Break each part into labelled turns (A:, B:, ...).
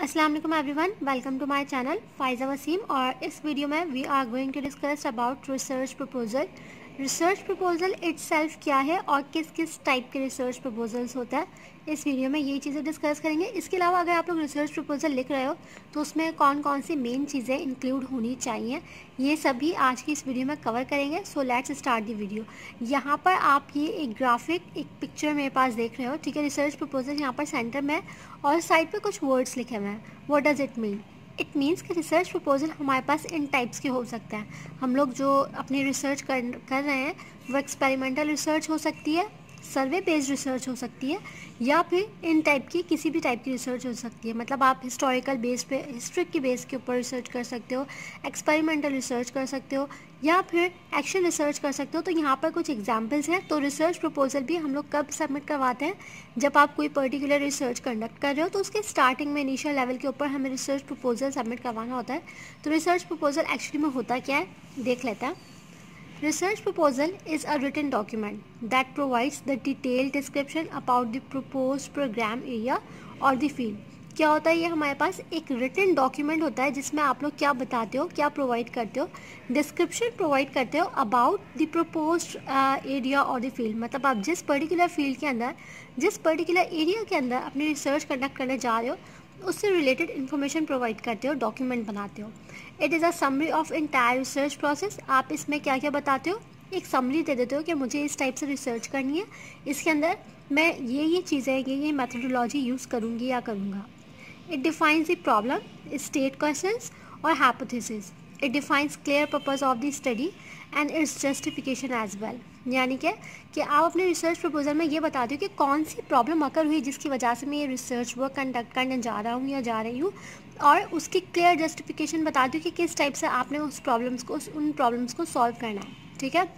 A: अस्सलाम वालेकुम everyone, welcome to my channel Faiza Waseem. और इस वीडियो में we are going to discuss about research proposal. Research proposal itself क्या है और किस किस टाइप के रिसर्च प्रपोजल्स होता है, इस वीडियो में यही चीज़ें डिस्कस करेंगे। इसके अलावा अगर आप लोग रिसर्च प्रपोजल लिख रहे हो तो उसमें कौन कौन सी मेन चीज़ें इंक्लूड होनी चाहिए, ये सभी आज की इस वीडियो में कवर करेंगे। So let's start the video. यहाँ पर आप ये एक ग्राफिक एक पिक्चर मेरे पास देख रहे हो, ठीक है। रिसर्च प्रपोजल यहाँ पर सेंटर में है और साइड पे कुछ वर्ड्स लिखे हुए हैं। What does it mean? It means कि रिसर्च प्रपोजल हमारे पास इन टाइप्स के हो सकता है। हम लोग जो अपनी रिसर्च कर रहे हैं वो एक्सपेरिमेंटल रिसर्च हो सकती है, सर्वे बेस्ड रिसर्च हो सकती है, या फिर इन टाइप की किसी भी टाइप की रिसर्च हो सकती है। मतलब आप हिस्टोरिकल बेस पे, हिस्ट्री की बेस के ऊपर रिसर्च कर सकते हो, एक्सपेरिमेंटल रिसर्च कर सकते हो, या फिर एक्शन रिसर्च कर सकते हो। तो यहाँ पर कुछ एग्जांपल्स हैं। तो रिसर्च प्रपोजल भी हम लोग कब सबमिट करवाते हैं? जब आप कोई पर्टिकुलर रिसर्च कंडक्ट कर रहे हो तो उसके स्टार्टिंग में इनिशियल लेवल के ऊपर हमें रिसर्च प्रपोजल सबमिट करवाना होता है। तो रिसर्च प्रपोजल एक्चुअली में होता क्या है, देख लेते हैं। Research proposal is a written document that provides the detailed description about the proposed program area or the field. क्या होता है? ये हमारे पास एक written document होता है जिसमें आप लोग क्या बताते हो, क्या प्रोवाइड करते हो, डिस्क्रिप्शन प्रोवाइड करते हो अबाउट द proposed एरिया और द फील्ड। मतलब आप जिस पर्टिकुलर फील्ड के अंदर, जिस पर्टिकुलर एरिया के अंदर अपनी रिसर्च कंडक्ट करने जा रहे हो उससे रिलेटेड इन्फॉर्मेशन प्रोवाइड करते हो, डॉक्यूमेंट बनाते हो। It is a summary of entire research process. आप इसमें क्या क्या बताते हो, एक समरी दे देते हो कि मुझे इस टाइप से रिसर्च करनी है, इसके अंदर मैं ये चीज़ें, ये मेथोडोलॉजी यूज़ करूँगी या करूँगा। It defines the problem, state questions और hypothesis. It defines clear purpose of the study and its justification as well. यानी कि आप अपने रिसर्च प्रपोजल में ये बताते हो कि कौन सी प्रॉब्लम अकर हुई जिसकी वजह से मैं ये रिसर्च वर्क कंडक्ट करने जा रहा हूँ या जा रही हूँ, और उसकी क्लियर जस्टिफिकेशन बताती हूँ कि किस टाइप से आपने उन प्रॉब्लम्स को सॉल्व करना है, ठीक है।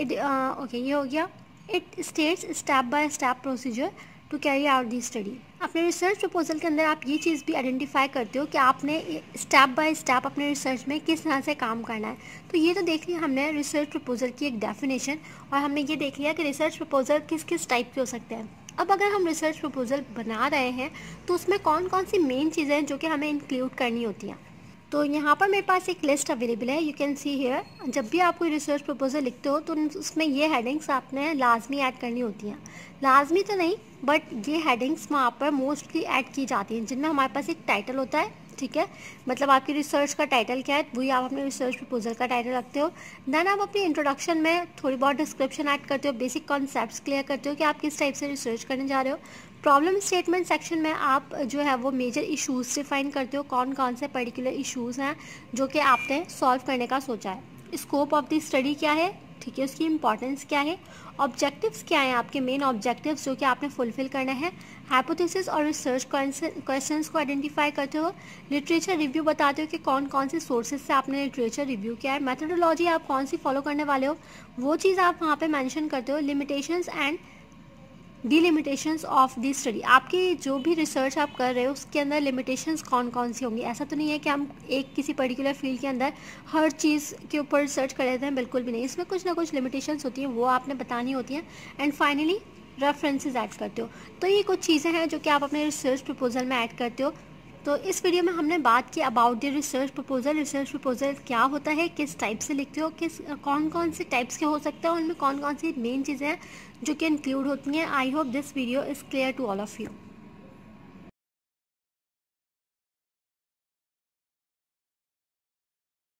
A: ओके, ये हो गया। It states step by step procedure to carry out the study. अपने रिसर्च प्रपोजल के अंदर आप ये चीज़ भी आइडेंटिफाई करते हो कि आपने स्टेप बाय स्टेप अपने रिसर्च में किस तरह से काम करना है। तो ये तो देख लिया हमने रिसर्च प्रपोजल की एक डेफिनेशन, और हमने ये देख लिया कि रिसर्च प्रपोजल किस किस टाइप के हो सकते हैं। अब अगर हम रिसर्च प्रपोजल बना रहे हैं तो उसमें कौन कौन सी मेन चीज़ें हैं जो कि हमें इंक्लूड करनी होती हैं। तो यहाँ पर मेरे पास एक लिस्ट अवेलेबल है, यू कैन सी हियर। जब भी आप कोई रिसर्च प्रपोजल लिखते हो तो उसमें ये हेडिंग्स आपने लाजमी ऐड करनी होती हैं। लाजमी तो नहीं, बट ये हेडिंग्स वहाँ पर मोस्टली ऐड की जाती हैं, जिनमें हमारे पास एक टाइटल होता है, ठीक है। मतलब आपकी रिसर्च का टाइटल क्या है वही आप अपने रिसर्च प्रपोजल का टाइटल रखते हो। देन आप अपनी इंट्रोडक्शन में थोड़ी बहुत डिस्क्रिप्शन ऐड करते हो, बेसिक कॉन्सेप्ट्स क्लियर करते हो कि आप किस टाइप से रिसर्च करने जा रहे हो। प्रॉब्लम स्टेटमेंट सेक्शन में आप जो है वो मेजर इश्यूज डिफाइन करते हो, कौन कौन से पर्टिकुलर इश्यूज़ हैं जो कि आपने सॉल्व करने का सोचा है। स्कोप ऑफ द स्टडी क्या है, ठीक है, उसकी इंपॉर्टेंस क्या है, ऑब्जेक्टिव्स क्या हैं आपके मेन ऑब्जेक्टिव्स जो कि आपने फुलफिल करना है। हाइपोथेसिस और रिसर्च क्वेश्चंस को आइडेंटिफाई करते हो। लिटरेचर रिव्यू बताते हो कि कौन कौन से सोर्सेज से आपने लिटरेचर रिव्यू किया है। मेथोडोलॉजी आप कौन सी फॉलो करने वाले हो वो चीज़ आप वहाँ पे मेंशन करते हो। Limitations and delimitations of the study, आपकी जो भी रिसर्च आप कर रहे हो उसके अंदर लिमिटेशंस कौन कौन सी होंगी। ऐसा तो नहीं है कि हम एक किसी पर्टिकुलर फील्ड के अंदर हर चीज़ के ऊपर रिसर्च कर लेते हैं, बिल्कुल भी नहीं। इसमें कुछ ना कुछ लिमिटेशंस होती हैं, वो आपने बतानी होती हैं। एंड फाइनली रेफरेंसेस ऐड करते हो। तो ये कुछ चीज़ें हैं जो कि आप अपने रिसर्च प्रपोजल में ऐड करते हो। तो इस वीडियो में हमने बात की about the research proposal. Research proposal क्या होता है, किस टाइप से लिखते हो, किस कौन कौन से टाइप्स के हो सकते हैं, उनमें कौन कौन सी मेन चीज़ें हैं जो कि इंक्लूड होती हैं। I hope this video is clear to all of you.